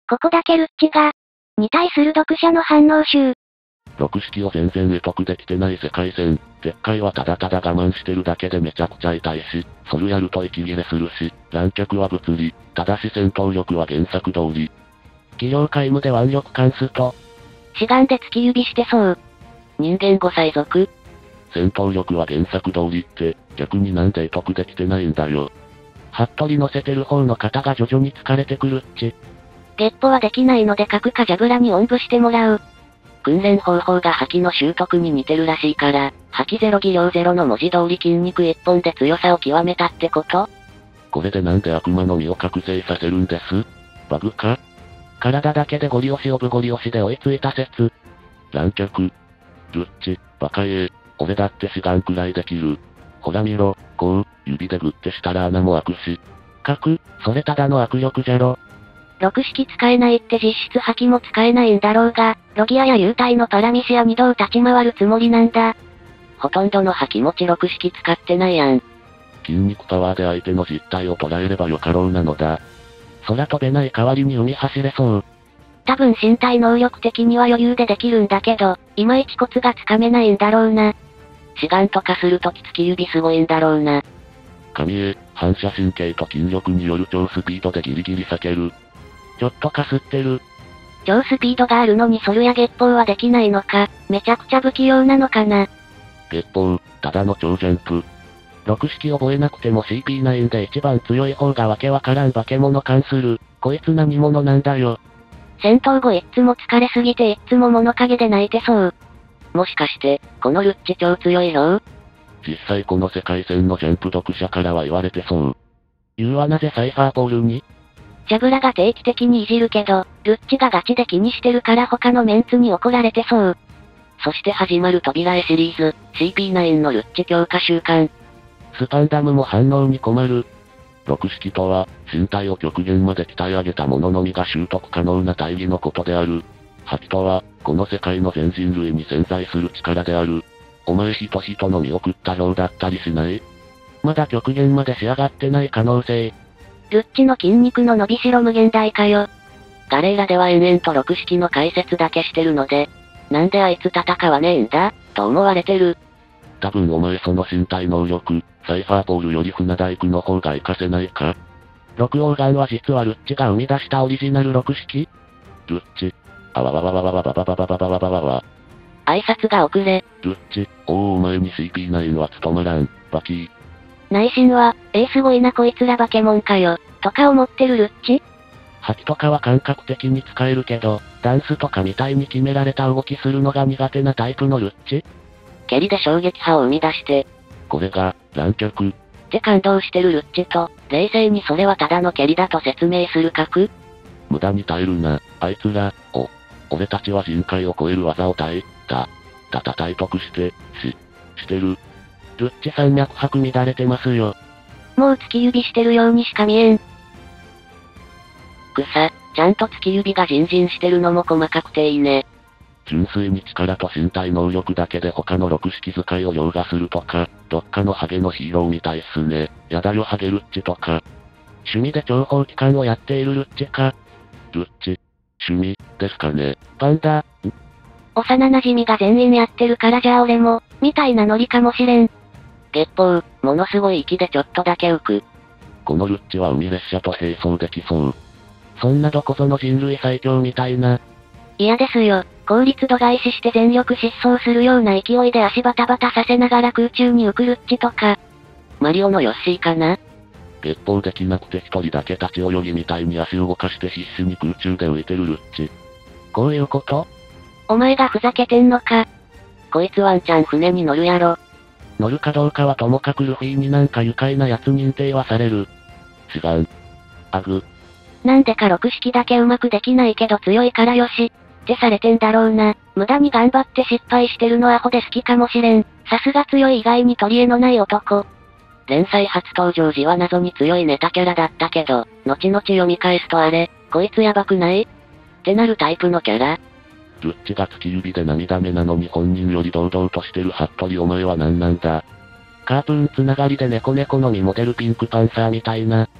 ここだけルッチが、に対する読者の反応集。 6式を全然得得できてない世界線。鉄海はただただ我慢してるだけでめちゃくちゃ痛いし、ソルやると息切れするし、乱脚は物理。ただし戦闘力は原作通り。技量皆無で腕力関数と、 志願で突き指してそう。 人間5歳族。 戦闘力は原作通りって、逆になんで得得できてないんだよ。服部乗せてる方の方が徐々に疲れてくるっち。 月歩はできないので角かジャブラにおんぶしてもらう。 訓練方法が覇気の習得に似てるらしいから、覇気ゼロ技量ゼロの文字通り筋肉一本で強さを極めたってこと？ これでなんで悪魔の実を覚醒させるんです？バグか？体だけでゴリ押しオブゴリ押しで追いついた説。乱脚。ルッチ、バカ俺だって志願くらいできる。ほら見ろ、こう、指でグッてしたら穴も開くし。それただの握力じゃろ。 6式使えないって実質覇気も使えないんだろうが、ロギアや幽体のパラミスや2度立ち回るつもりなんだ。 ほとんどの覇気持ち6式使ってないやん。 筋肉パワーで相手の実体を捉えればよかろうなのだ。空飛べない代わりに海走れそう。 多分身体能力的には余裕でできるんだけど、いまいちコツがつかめないんだろうな。 志願とかするとき突き指すごいんだろうな。 神反射神経と筋力による超スピードでギリギリ避ける。ちょっとかすってる。 超スピードがあるのにソルや月砲はできないのか、めちゃくちゃ不器用なのかな。 月砲、ただの超ジャンプ。6式覚えなくても CP9 で一番強い方がわけわからん化け物関する。こいつ何者なんだよ。 戦闘後いっつも疲れすぎていっつも物陰で泣いてそう。 もしかして、このルッチ超強いよ。 実際この世界線のジャンプ読者からは言われてそう。言うはなぜサイファーポールに？ ジャブラが定期的にいじるけど、ルッチがガチで気にしてるから他のメンツに怒られてそう。 そして始まる扉絵シリーズ、CP9 のルッチ強化週間。 スパンダムも反応に困る。6式とは、身体を極限まで鍛え上げた者のみが習得可能な大義のことである。覇気とは、この世界の全人類に潜在する力である。お前人の見送った表だったりしない？まだ極限まで仕上がってない可能性。 ルッチの筋肉の伸びしろ無限大かよ。 ガレーラでは延々と6式の解説だけしてるので、なんであいつ戦わねえんだ、と思われてる。 多分お前その身体能力、サイファーポールより船大工の方が活かせないか？6オーガンは実はルッチが生み出したオリジナル6式？ルッチ。あわわわわわわわわわわわわわわわわ。 挨拶が遅れ。 ルッチ、お前に CP9 は務まらん、バキー。 内心は、すごいなこいつら化け物かよ、とか思ってるルッチ？ 覇気とかは感覚的に使えるけど、ダンスとかみたいに決められた動きするのが苦手なタイプのルッチ？ 蹴りで衝撃波を生み出して、 これが、乱脚。 って感動してるルッチと、冷静にそれはただの蹴りだと説明する角？ 無駄に耐えるな、あいつら、俺たちは人海を超える技を耐得して、してる。ルッチさん脈拍乱れてますよ。 もう突き指してるようにしか見えん。 ちゃんと突き指がジンジンしてるのも細かくていいね。 純粋に力と身体能力だけで他の6式使いを凌駕するとか、どっかのハゲのヒーローみたいっすね。やだよハゲルッチとか。趣味で諜報機関をやっているルッチか。ルッチ、趣味、ですかね。パンダ、 幼馴染が全員やってるからじゃあ俺も、みたいなノリかもしれん。 月報、ものすごい息でちょっとだけ浮く。 このルッチは海列車と並走できそう。そんなどこぞの人類最強みたいな。 嫌ですよ。効率度外視して全力疾走するような勢いで足バタバタさせながら空中に浮くルッチとか。 マリオのヨッシーかな？ 月報できなくて一人だけ立ち泳ぎみたいに足動かして必死に空中で浮いてるルッチ。こういうこと？ お前がふざけてんのか？ こいつワンチャン船に乗るやろ。 乗るかどうかはともかくルフィになんか愉快なやつ認定はされる。違う。アグ。 なんでか6式だけうまくできないけど強いからよし。ってされてんだろうな。無駄に頑張って失敗してるのアホで好きかもしれん。さすが強い以外に取り柄のない男。 連載初登場時は謎に強いネタキャラだったけど、後々読み返すとあれ、こいつやばくない？ってなるタイプのキャラ？ ルッチが突き指で涙目なのに本人より堂々としてる服部お前は何なんだ。カープーンつながりでネコネコの実モデルピンクパンサーみたいな。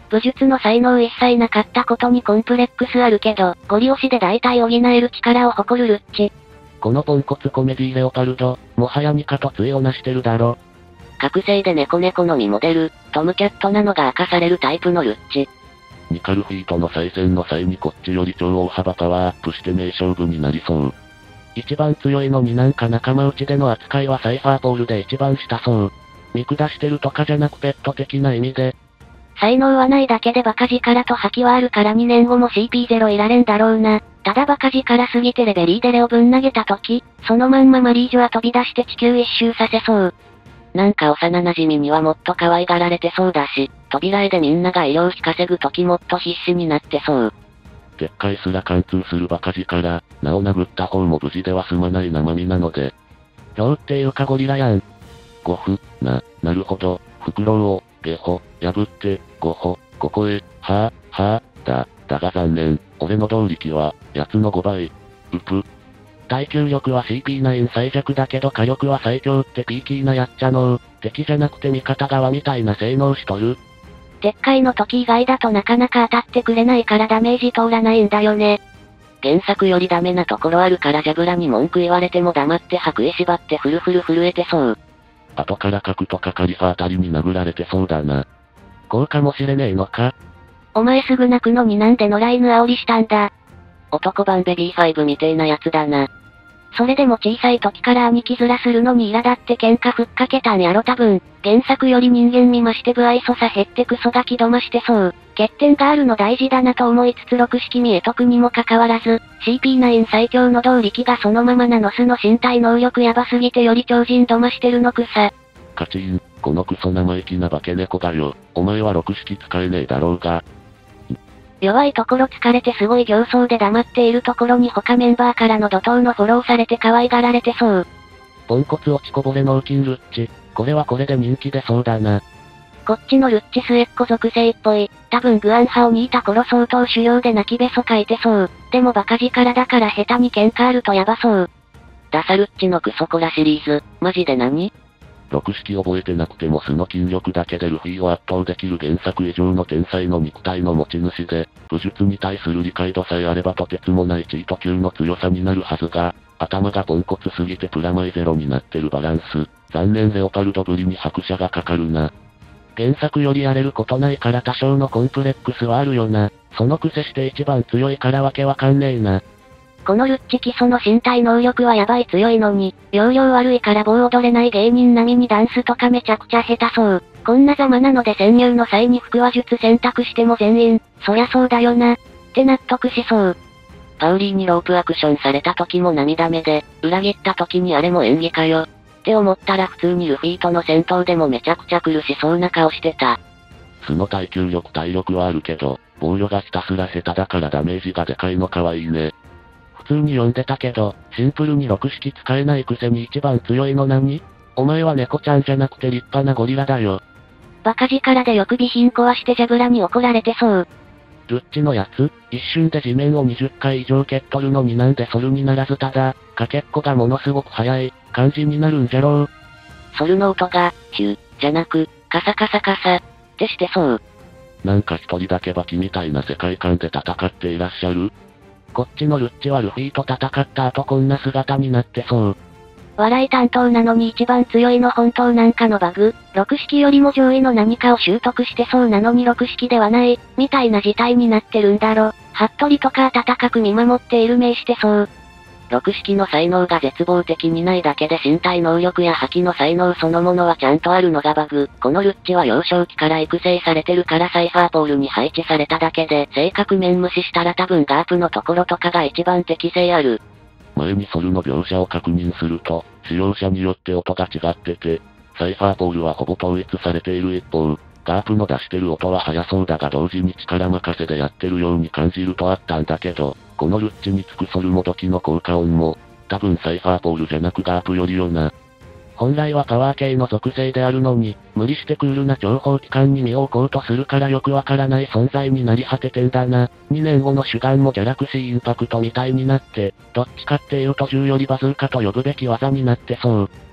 武術の才能一切なかったことにコンプレックスあるけど、ゴリ押しで大体補える力を誇るルッチ。 このポンコツコメディレオパルド、もはやニカと対をなしてるだろ。 覚醒で猫の実モデル、トムキャットなのが明かされるタイプのルッチ。 ニカルフィーとの再戦の際にこっちより超大幅パワーアップして名勝負になりそう。一番強いのになんか仲間内での扱いはサイファーポールで一番下そう。見下してるとかじゃなくペット的な意味で。 才能はないだけでバカ力と覇気はあるから2年後も CP0 いられんだろうな。ただバカ力すぎてレベリーでレをぶん投げた時、そのまんまマリージュは飛び出して地球一周させそう。 なんか幼馴染にはもっと可愛がられてそうだし、扉絵でみんなが医療費稼ぐ時もっと必死になってそう。 結界すら貫通するバカ力、名を殴った方も無事では済まない生身なので。今日っていうかゴリラやん。ゴフ、なるほど、フクロウを、ゲホ、破って、ゴホ、ここへ、はぁ、だが残念、俺の動力は、奴の5倍。うぷ。耐久力は CP9 最弱だけど火力は最強ってピーキーなやっちゃのー。敵じゃなくて味方側みたいな性能しとる。 でっかいの時以外だとなかなか当たってくれないからダメージ通らないんだよね。 原作よりダメなところあるからジャブラに文句言われても黙って白衣縛ってフルフル震えてそう。 後から角とかカリファあたりに殴られてそうだな。こうかもしれねえのか。 お前すぐ泣くのになんで野良犬煽りしたんだ。 男版ベビー5みてえなやつだな。 それでも小さい時から兄貴面するのに苛立って喧嘩ふっかけたんやろ多分。原作より人間味増して不愛想さ減ってクソガキどましてそう。欠点があるの大事だなと思いつつ6式見え得にもかかわらず、CP9 最強の動力がそのままなのスの身体能力やばすぎてより超人どましてるのくさ。 カチン、このクソ生意気な化け猫だよ。お前は6式使えねえだろうが。 弱いところ疲れてすごい形相で黙っているところに他メンバーからの怒涛のフォローされて可愛がられてそう。 ポンコツ落ちこぼれ脳筋ルッチ。これはこれで人気出そうだな。 こっちのルッチ末っ子属性っぽい。多分グアン派をにいた頃相当修行で泣きべそかいてそう。でもバカ力だから下手に喧嘩あるとヤバそう。 ダサルッチのクソコラシリーズ、マジで何 6式覚えてなくても素の筋力だけでルフィを圧倒できる原作以上の天才の肉体の持ち主で、武術に対する理解度さえあればとてつもないチート級の強さになるはずが、頭がポンコツすぎてプラマイゼロになってるバランス。残念レオパルドぶりに拍車がかかるな。原作よりやれることないから多少のコンプレックスはあるよな。そのくせして一番強いからわけわかんねえな。 このルッチ基礎の身体能力はやばい強いのに、容量悪いから棒踊れない芸人並みにダンスとかめちゃくちゃ下手そう。こんなざまなので潜入の際に腹話術選択しても全員、そりゃそうだよな。って納得しそう。 パウリーにロープアクションされた時も涙目で、裏切った時にあれも演技かよ。って思ったら普通にルフィとの戦闘でもめちゃくちゃ苦しそうな顔してた。 素の耐久力体力はあるけど、防御がひたすら下手だからダメージがでかいのかはいいね。普通に読んでたけど、シンプルに6式使えないくせに一番強いの何？お前は猫ちゃんじゃなくて立派なゴリラだよ。 バカ力でよく備品壊してジャブラに怒られてそう。 ルッチのやつ、一瞬で地面を20回以上蹴っとるのになんでソルにならずただ、かけっこがものすごく速い、感じになるんじゃろう。 ソルの音が、ヒュー、じゃなく、カサカサカサ、ってしてそう。 なんか一人だけバキみたいな世界観で戦っていらっしゃる？こっちのルッチはルフィと戦った後こんな姿になってそう。 笑い担当なのに一番強いの本当なんかのバグ、6式よりも上位の何かを習得してそうなのに6式ではない、みたいな事態になってるんだろ。服部とか温かく見守っている名してそう。 6式の才能が絶望的にないだけで身体能力や覇気の才能そのものはちゃんとあるのがバグ。このルッチは幼少期から育成されてるからサイファーポールに配置されただけで、性格面無視したら多分ガープのところとかが一番適性ある。 前にソルの描写を確認すると、使用者によって音が違ってて、サイファーポールはほぼ統一されている一方、ガープの出してる音は速そうだが同時に力任せでやってるように感じるとあったんだけど、このルッチにつくソルモドキの効果音も、多分サイファーポールじゃなくガープよりよな。本来はパワー系の属性であるのに、無理してクールな諜報機関に身を置こうとするからよくわからない存在になり果ててんだな。2年後の主眼もギャラクシーインパクトみたいになって、どっちかっていうと銃よりバズーカと呼ぶべき技になってそう。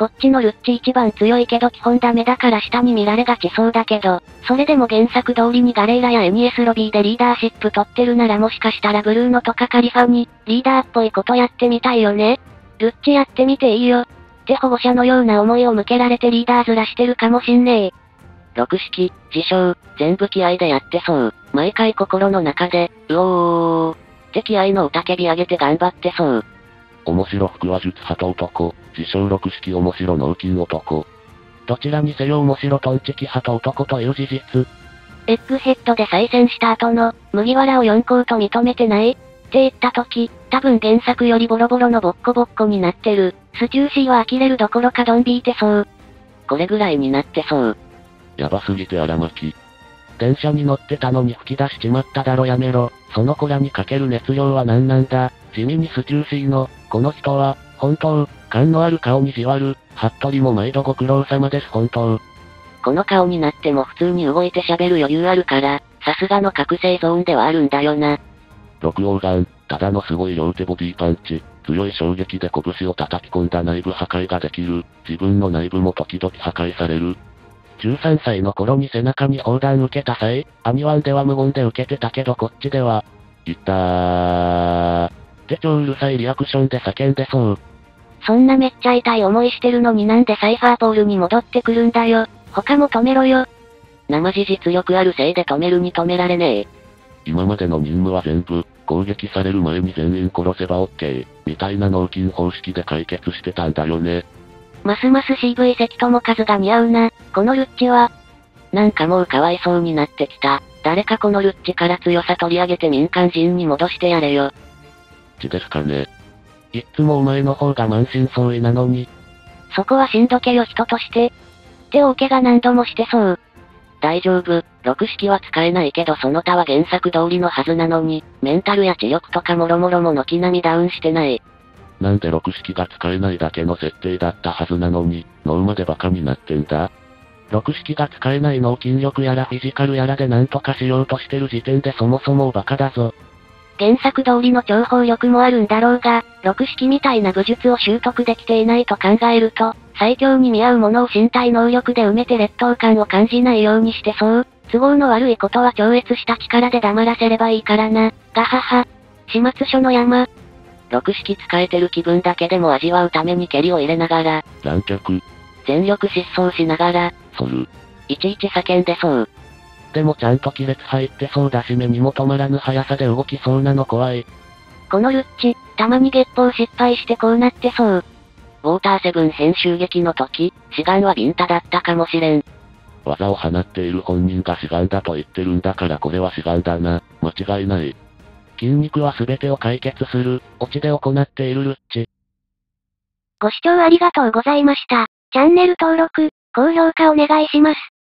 こっちのルッチ一番強いけど基本ダメだから下に見られがちそうだけど、それでも原作通りにガレーラやエニエスロビーでリーダーシップ取ってるならもしかしたらブルーノとかカリファに、リーダーっぽいことやってみたいよね。ルッチやってみていいよ。って保護者のような思いを向けられてリーダー面してるかもしんねえ。 六式、自称、全部気合でやってそう。毎回心の中で、うおーって気合の雄たけび上げて頑張ってそう。 面白腹話術派と男、自称六式面白脳筋男。どちらにせよ面白トンチキ派と男という事実。 エッグヘッドで再戦した後の、麦わらを4校と認めてないって言った時、多分原作よりボロボロのボッコボッコになってる。スチューシーは呆れるどころかドン引いてそう。 これぐらいになってそう。 やばすぎて荒巻き。電車に乗ってたのに吹き出しちまっただろやめろ。その子らにかける熱量は何なんだ。地味にスチューシーの、この人は、本当、感のある顔にじわる。服部も毎度ご苦労様です本当。 この顔になっても普通に動いて喋る余裕あるから、さすがの覚醒ゾーンではあるんだよな。 六王眼、ただのすごい両手ボディパンチ。強い衝撃で拳を叩き込んだ内部破壊ができる。自分の内部も時々破壊される。13歳の頃に背中に砲弾受けた際、アニワンでは無言で受けてたけどこっちでは、いったーって超うるさいリアクションで叫んでそう。 そんなめっちゃ痛い思いしてるのになんでサイファーポールに戻ってくるんだよ。他も止めろよ。 生地実力あるせいで止めるに止められねえ。 今までの任務は全部、攻撃される前に全員殺せば OK、みたいな脳筋方式で解決してたんだよね。 ますます CV 関とも数が似合うな、このルッチは。 なんかもうかわいそうになってきた。誰かこのルッチから強さ取り上げて民間人に戻してやれよ。 ですかね。いっつもお前の方が満身創痍なのに。 そこはしんどけよ人として。って大怪我何度もしてそう。 大丈夫、六式は使えないけどその他は原作通りのはずなのに、メンタルや知力とかもろもろも軒並みダウンしてない。 なんで六式が使えないだけの設定だったはずなのに、脳までバカになってんだ。六式が使えない脳筋力やらフィジカルやらでなんとかしようとしてる時点でそもそもバカだぞ。 原作通りの諜報力もあるんだろうが、六式みたいな武術を習得できていないと考えると、最強に見合うものを身体能力で埋めて劣等感を感じないようにしてそう。都合の悪いことは超越した力で黙らせればいいからな。ガハハ。始末書の山。 六式使えてる気分だけでも味わうために蹴りを入れながら、 乱脚。 全力疾走しながら、いちいち叫んでそう。 でもちゃんと亀裂入ってそうだし目にも止まらぬ速さで動きそうなの怖い。 このルッチ、たまに月報失敗してこうなってそう。 ウォーターセブン編襲撃の時、志願はビンタだったかもしれん。 技を放っている本人が志願だと言ってるんだからこれは志願だな。間違いない。筋肉は全てを解決する、オチで行っているルッチ。 ご視聴ありがとうございました。チャンネル登録、高評価お願いします。